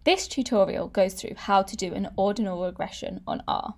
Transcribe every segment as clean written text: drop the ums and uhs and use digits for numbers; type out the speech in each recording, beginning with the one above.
This tutorial goes through how to do an ordinal regression on R.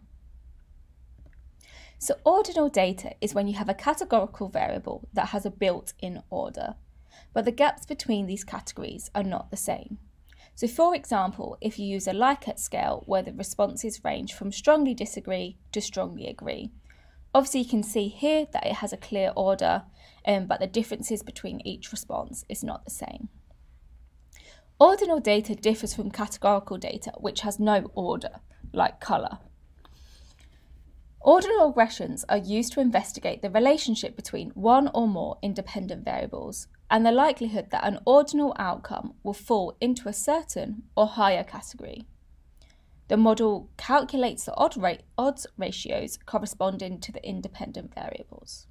So ordinal data is when you have a categorical variable that has a built-in order, but the gaps between these categories are not the same. So for example, if you use a Likert scale where the responses range from strongly disagree to strongly agree, obviously you can see here that it has a clear order, but the differences between each response is not the same. Ordinal data differs from categorical data, which has no order, like colour. Ordinal regressions are used to investigate the relationship between one or more independent variables and the likelihood that an ordinal outcome will fall into a certain or higher category. The model calculates the odds ratios corresponding to the independent variables.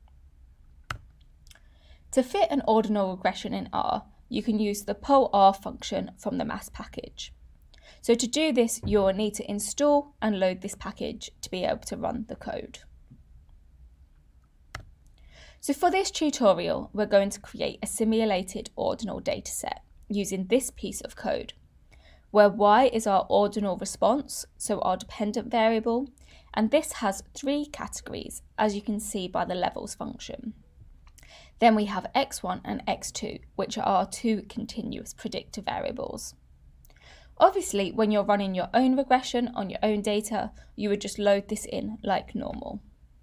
To fit an ordinal regression in R, you can use the polar function from the mass package. So to do this, you'll need to install and load this package to be able to run the code. So for this tutorial, we're going to create a simulated ordinal dataset using this piece of code, where y is our ordinal response, so our dependent variable, and this has 3 categories, as you can see by the levels function. Then we have x1 and x2, which are our 2 continuous predictor variables. Obviously, when you're running your own regression on your own data, you would just load this in like normal.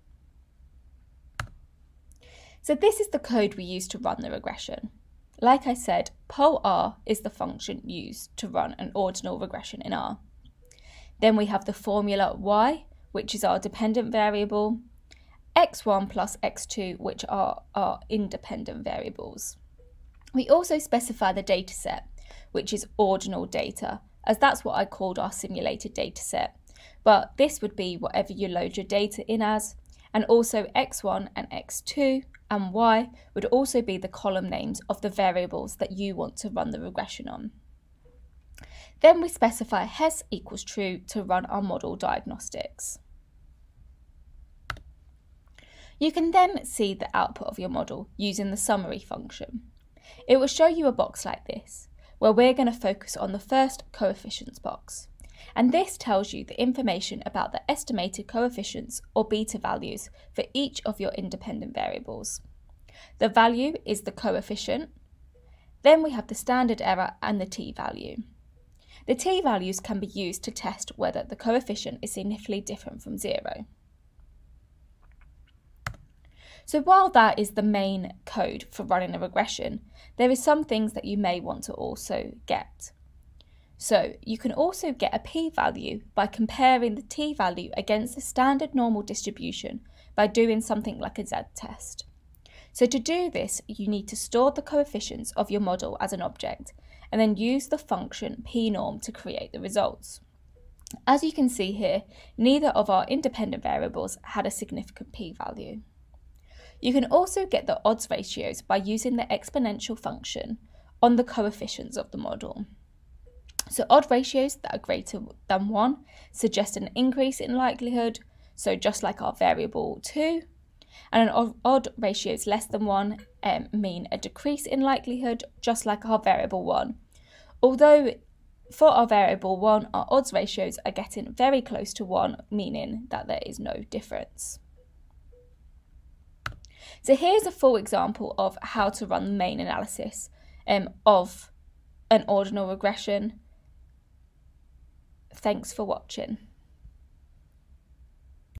So this is the code we use to run the regression. Like I said, polar is the function used to run an ordinal regression in R. Then we have the formula y, which is our dependent variable, x1 plus x2, which are our independent variables. We also specify the dataset, which is ordinal data, as that's what I called our simulated dataset, but this would be whatever you load your data in as, and also x1 and x2 and y would also be the column names of the variables that you want to run the regression on. Then we specify hes equals true to run our model diagnostics. You can then see the output of your model using the summary function. It will show you a box like this, where we're going to focus on the first coefficients box. And this tells you the information about the estimated coefficients or beta values for each of your independent variables. The value is the coefficient. Then we have the standard error and the t-value. The t-values can be used to test whether the coefficient is significantly different from 0. So while that is the main code for running a regression, there is some things that you may want to also get. So you can also get a p-value by comparing the t-value against the standard normal distribution by doing something like a z-test. So to do this, you need to store the coefficients of your model as an object and then use the function pnorm to create the results. As you can see here, neither of our independent variables had a significant p-value. You can also get the odds ratios by using the exponential function on the coefficients of the model. So odd ratios that are greater than 1 suggest an increase in likelihood, so just like our variable 2, and an odd ratios less than 1 mean a decrease in likelihood, just like our variable 1. Although for our variable 1, our odds ratios are getting very close to 1, meaning that there is no difference. So here's a full example of how to run the main analysis of an ordinal regression. Thanks for watching.